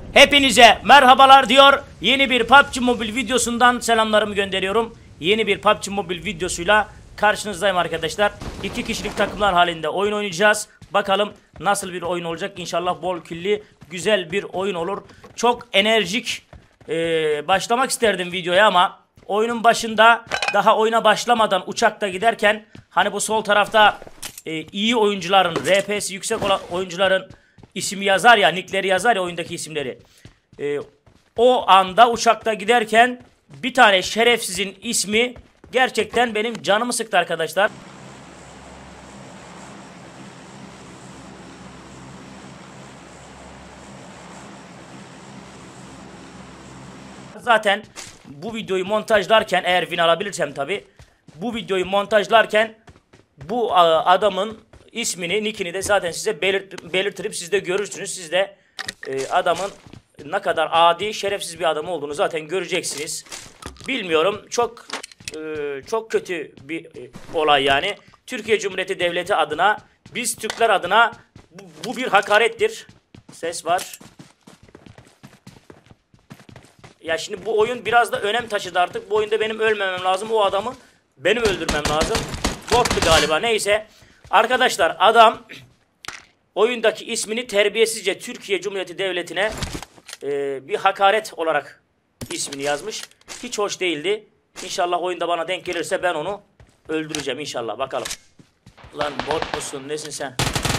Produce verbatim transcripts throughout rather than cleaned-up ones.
Hepinize merhabalar diyor. Yeni bir P U B G Mobile videosundan selamlarımı gönderiyorum. Yeni bir P U B G Mobile videosuyla karşınızdayım arkadaşlar. İki kişilik takımlar halinde oyun oynayacağız. Bakalım nasıl bir oyun olacak. İnşallah bol killi güzel bir oyun olur. Çok enerjik ee, başlamak isterdim videoya ama oyunun başında daha oyuna başlamadan uçakta giderken hani bu sol tarafta e, iyi oyuncuların, R P'si yüksek olan oyuncuların ismi yazar ya, nickleri yazar ya, oyundaki isimleri. Ee, o anda uçakta giderken bir tane şerefsizin ismi gerçekten benim canımı sıktı arkadaşlar. Zaten bu videoyu montajlarken, eğer win alabilirsem tabi, bu videoyu montajlarken bu adamın ismini, nickini de zaten size belirt belirtirip siz de görürsünüz. Siz de e, adamın ne kadar adi, şerefsiz bir adam olduğunu zaten göreceksiniz. Bilmiyorum, çok e, çok kötü bir e, olay yani. Türkiye Cumhuriyeti Devleti adına, biz Türkler adına bu, bu bir hakarettir. Ses var. Ya şimdi bu oyun biraz da önem taşıdı artık. Bu oyunda benim ölmemem lazım. O adamı benim öldürmem lazım. Bottu galiba, neyse. Arkadaşlar adam oyundaki ismini terbiyesizce Türkiye Cumhuriyeti Devleti'ne e, bir hakaret olarak ismini yazmış. Hiç hoş değildi. İnşallah oyunda bana denk gelirse ben onu öldüreceğim inşallah, bakalım. Lan bot musun, nesin sen?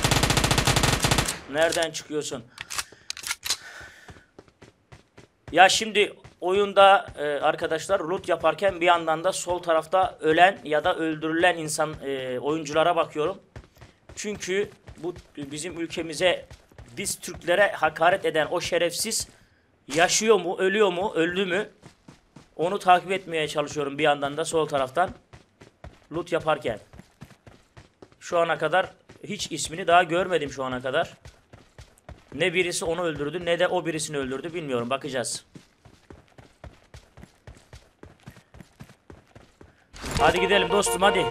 Nereden çıkıyorsun? Ya şimdi oyunda e, arkadaşlar loot yaparken bir yandan da sol tarafta ölen ya da öldürülen insan e, oyunculara bakıyorum. Çünkü bu bizim ülkemize, biz Türklere hakaret eden o şerefsiz yaşıyor mu, ölüyor mu, öldü mü? Onu takip etmeye çalışıyorum bir yandan da sol taraftan loot yaparken. Şu ana kadar hiç ismini daha görmedim şu ana kadar. Ne birisi onu öldürdü ne de o birisini öldürdü, bilmiyorum, bakacağız. Hadi gidelim dostum, hadi.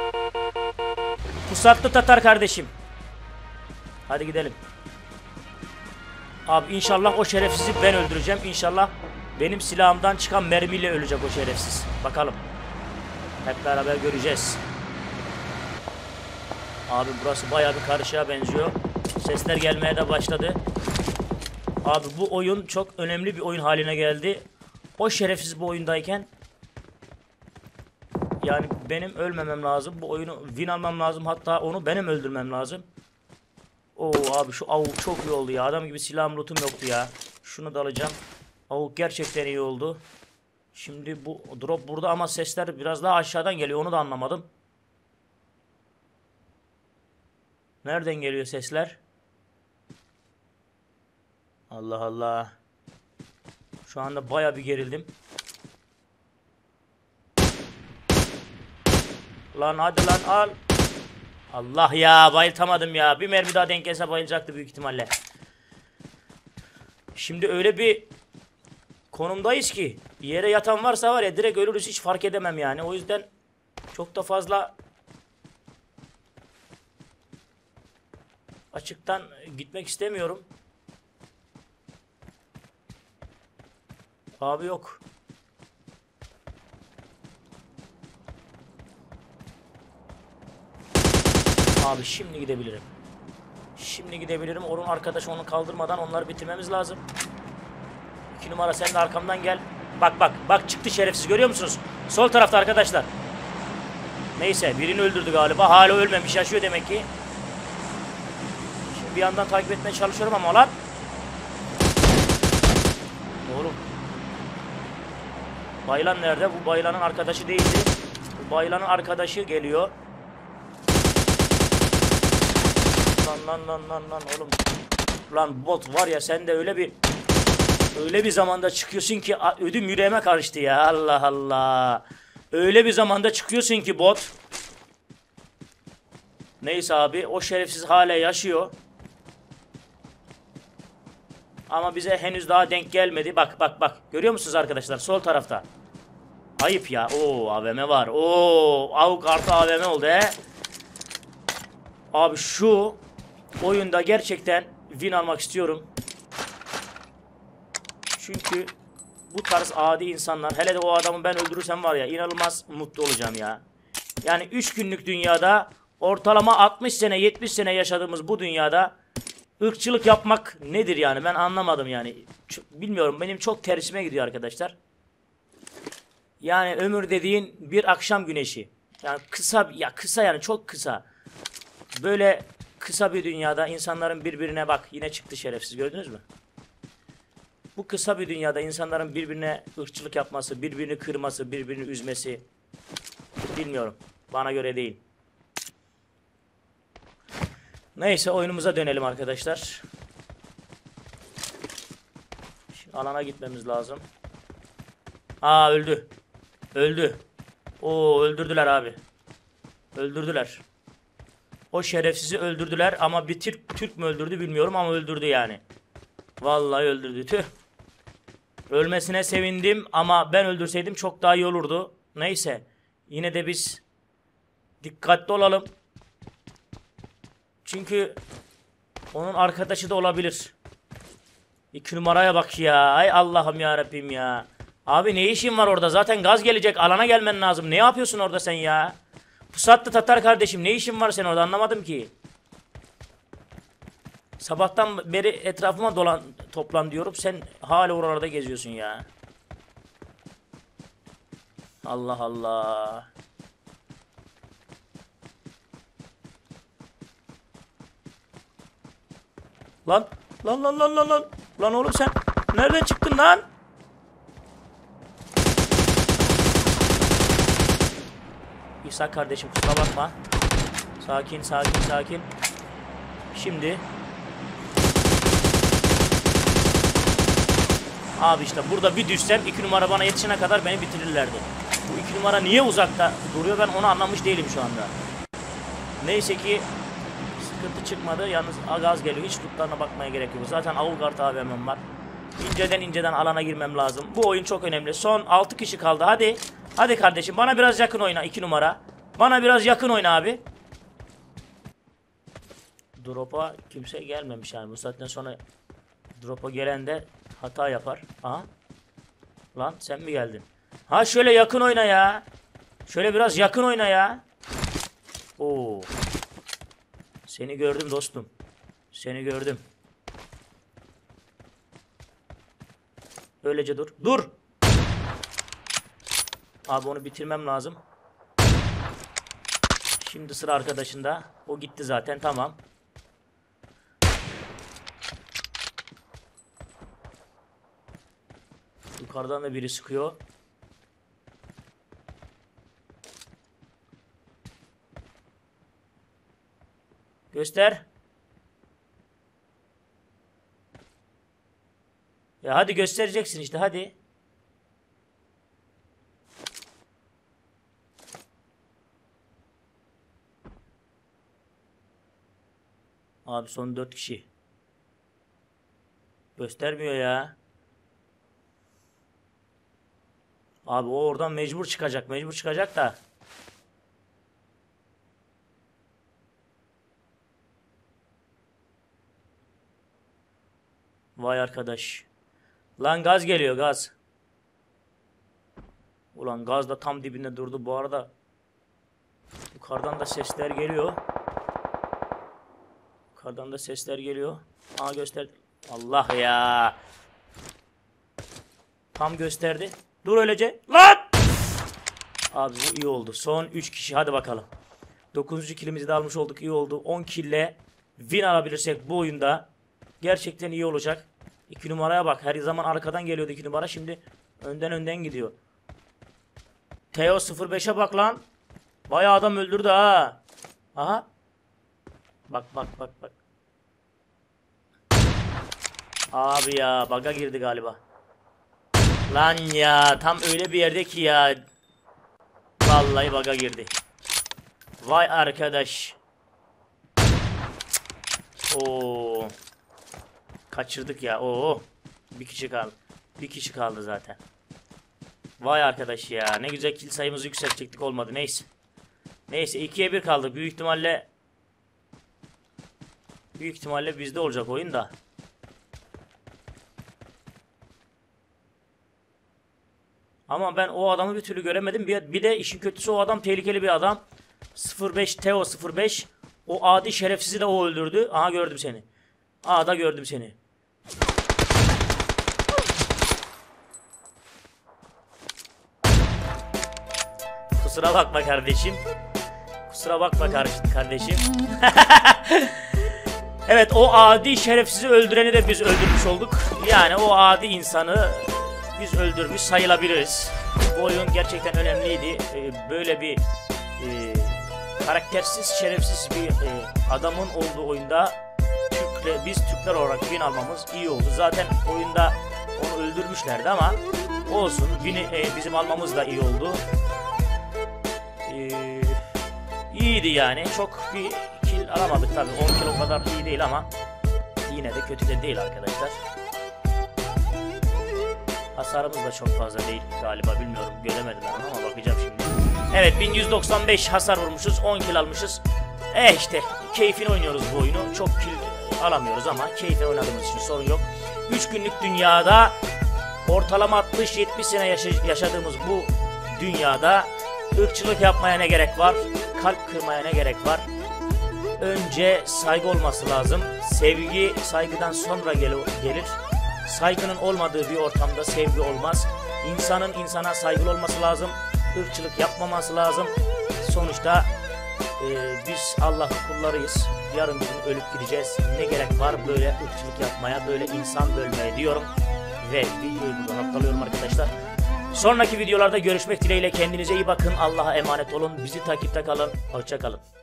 Pusatlı Tatar kardeşim. Hadi gidelim. Abi inşallah o şerefsizi ben öldüreceğim. İnşallah benim silahımdan çıkan mermiyle ölecek o şerefsiz. Bakalım. Hep beraber göreceğiz. Abi burası bayağı bir karışığa benziyor. Sesler gelmeye de başladı. Abi bu oyun çok önemli bir oyun haline geldi. O şerefsiz bu oyundayken yani benim ölmemem lazım. Bu oyunu win almam lazım. Hatta onu benim öldürmem lazım. Oo abi şu avuk çok iyi oldu ya. Adam gibi silahım, lootum yoktu ya. Şunu da alacağım. Avuk gerçekten iyi oldu. Şimdi bu drop burada ama sesler biraz daha aşağıdan geliyor. Onu da anlamadım. Nereden geliyor sesler? Allah Allah. Şu anda baya bir gerildim. Lan hadi lan al. Allah ya, bayıltamadım ya. Bir mermi daha denk gelse bayılacaktı büyük ihtimalle. Şimdi öyle bir konumdayız ki yere yatan varsa var ya, direkt ölürüz, hiç fark edemem yani. O yüzden çok da fazla açıktan gitmek istemiyorum. Abi yok. Abi şimdi gidebilirim. Şimdi gidebilirim. Onun arkadaşı onu kaldırmadan onları bitirmemiz lazım. İki numara sen de arkamdan gel. Bak bak bak, çıktı şerefsiz, görüyor musunuz? Sol tarafta arkadaşlar. Neyse, birini öldürdü galiba. Hala ölmemiş, yaşıyor demek ki. Şimdi bir yandan takip etmeye çalışıyorum ama lan. Oğlum. Bayılan nerede? Bu bayılanın arkadaşı değildi. Bu bayılanın arkadaşı geliyor. Lan lan lan lan lan oğlum. Lan bot var ya, sen de öyle bir öyle bir zamanda çıkıyorsun ki ödüm yüreğime karıştı ya. Allah Allah. Öyle bir zamanda çıkıyorsun ki bot. Neyse abi, o şerefsiz hala yaşıyor. Ama bize henüz daha denk gelmedi. Bak bak bak. Görüyor musunuz arkadaşlar? Sol tarafta. Ayıp ya. Oo, A V M var. Oo, avuk artı A V M oldu he. Abi şu oyunda gerçekten win almak istiyorum. Çünkü bu tarz adi insanlar, hele de o adamı ben öldürürsem var ya, inanılmaz mutlu olacağım ya. Yani üç günlük dünyada ortalama altmış sene yetmiş sene yaşadığımız bu dünyada ırkçılık yapmak nedir yani, ben anlamadım yani. Ç bilmiyorum, benim çok tersime gidiyor arkadaşlar. Yani ömür dediğin bir akşam güneşi. Yani kısa, ya kısa yani çok kısa. Böyle kısa bir dünyada insanların birbirine, bak yine çıktı şerefsiz, gördünüz mü? Bu kısa bir dünyada insanların birbirine ırkçılık yapması, birbirini kırması, birbirini üzmesi, bilmiyorum. Bana göre değil. Neyse, oyunumuza dönelim arkadaşlar. Şimdi alana gitmemiz lazım. Aa, öldü. Öldü. Oo, öldürdüler abi. Öldürdüler. O şerefsizi öldürdüler ama bir Türk, Türk mü öldürdü bilmiyorum ama öldürdü yani. Vallahi öldürdü. Tüh. Ölmesine sevindim ama ben öldürseydim çok daha iyi olurdu. Neyse. Yine de biz dikkatli olalım. Çünkü onun arkadaşı da olabilir. İki numaraya bak ya. Ay Allah'ım ya Rabbim ya. Abi ne işin var orada? Zaten gaz gelecek. Alana gelmen lazım. Ne yapıyorsun orada sen ya? Pusatlı Tatar kardeşim, ne işin var sen orada, anlamadım ki. Sabahtan beri etrafıma dolan toplan diyorum. Sen hala oralarda geziyorsun ya. Allah Allah. Lan lan lan lan lan lan. Lan oğlum sen nereden çıktın lan? İsa kardeşim kusura bakma. Sakin sakin sakin. Şimdi abi işte burada bir düşsem iki numara bana yetişene kadar beni bitirirlerdi. Bu iki numara niye uzakta duruyor, ben onu anlamış değilim şu anda. Neyse ki sıkıntı çıkmadı. Yalnız gaz geliyor. Hiç lootlarına bakmaya gerek yok. Zaten Avugard A V M'm var. İnceden inceden alana girmem lazım. Bu oyun çok önemli. Son altı kişi kaldı. Hadi. Hadi kardeşim, bana biraz yakın oyna iki numara. Bana biraz yakın oyna abi. Drop'a kimse gelmemiş yani. Bu saatten sonra drop'a gelen de hata yapar. Aha. Lan sen mi geldin? Ha şöyle yakın oyna ya. Şöyle biraz yakın oyna ya. Oo. Seni gördüm dostum. Seni gördüm. Öylece dur. Dur. Abi onu bitirmem lazım. Şimdi sıra arkadaşında. O gitti zaten, tamam. Yukarıdan da biri sıkıyor. Göster. Ya hadi göstereceksin işte, hadi. Abi son dört kişi. Göstermiyor ya. Abi o oradan mecbur çıkacak. Mecbur çıkacak da. Vay arkadaş. Lan gaz geliyor, gaz. Ulan gaz da tam dibinde durdu bu arada. Yukarıdan da sesler geliyor. Yukarıdan da sesler geliyor. Aa gösterdi. Allah ya. Tam gösterdi. Dur öylece. Lan! Abi bu iyi oldu. Son üç kişi, hadi bakalım. dokuzuncu killimizi de almış olduk, iyi oldu. on kille win alabilirsek bu oyunda gerçekten iyi olacak. iki numaraya bak, her zaman arkadan geliyordu iki numara, şimdi önden önden gidiyor. Teo sıfır beşe bak lan. Bayağı adam öldürdü ha. Aha. Bak bak bak bak. Abi ya, bug'a girdi galiba. Lan ya, tam öyle bir yerde ki ya. Vallahi bug'a girdi. Vay arkadaş. Oo. Kaçırdık ya. Oo. Bir kişi kaldı. Bir kişi kaldı zaten. Vay arkadaş ya. Ne güzel kill sayımızı yükseltecektik, olmadı. Neyse. Neyse ikiye bir kaldık. Büyük ihtimalle Büyük ihtimalle bizde olacak oyun da. Ama ben o adamı bir türlü göremedim. Bir, bir de işin kötüsü o adam tehlikeli bir adam. sıfır beş Teo sıfır beş. O adi şerefsizi de o öldürdü. Aha gördüm seni. Aa da gördüm seni. Kusura bakma kardeşim. Kusura bakma kardeşim. Evet, o adi şerefsizi öldüreni de biz öldürmüş olduk. Yani o adi insanı biz öldürmüş sayılabiliriz. Bu oyun gerçekten önemliydi. Ee, böyle bir e, karaktersiz, şerefsiz bir e, adamın olduğu oyunda Türkle, biz Türkler olarak win almamız iyi oldu. Zaten oyunda onu öldürmüşlerdi ama olsun, win'i e, bizim almamız da iyi oldu. Ee, iyiydi yani. Çok bir kill alamadık tabii. on kill o kadar iyi değil ama yine de kötü de değil arkadaşlar. Hasarımız da çok fazla değil galiba, bilmiyorum, göremedim ben onu ama bakacağım şimdi. Evet, bin yüz doksan beş hasar vurmuşuz, on kill almışız. E işte keyfini oynuyoruz bu oyunu. Çok kill alamıyoruz ama keyfini oynadığımız için sorun yok. üç günlük dünyada ortalama altmış yetmiş sene yaşadığımız bu dünyada ırkçılık yapmaya ne gerek var? Kalp kırmaya ne gerek var? Önce saygı olması lazım. Sevgi saygıdan sonra gel gelir. Saygının olmadığı bir ortamda sevgi olmaz. İnsanın insana saygılı olması lazım. Irkçılık yapmaması lazım. Sonuçta e, biz Allah'ın kullarıyız. Yarın bir gün ölüp gideceğiz. Ne gerek var böyle ırkçılık yapmaya, böyle insan bölmeye diyorum. Ve videoyu burada noktalıyorum arkadaşlar. Sonraki videolarda görüşmek dileğiyle, kendinize iyi bakın. Allah'a emanet olun. Bizi takipte kalın. Hoşça kalın.